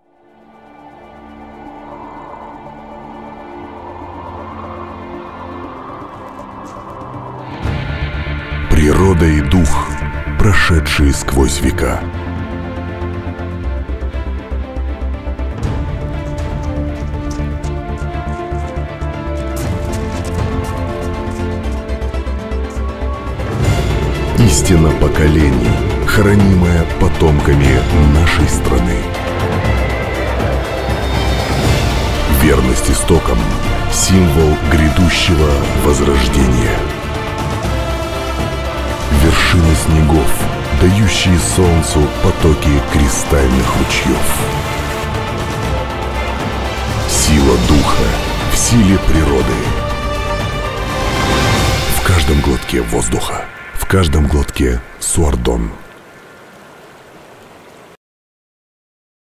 Природа и дух, прошедшие сквозь века. Истина поколений, хранимая потомками нашей страны. Верность истокам – символ грядущего возрождения. Вершины снегов, дающие солнцу потоки кристальных ручьев. Сила духа в силе природы. В каждом глотке воздуха, в каждом глотке Суардон.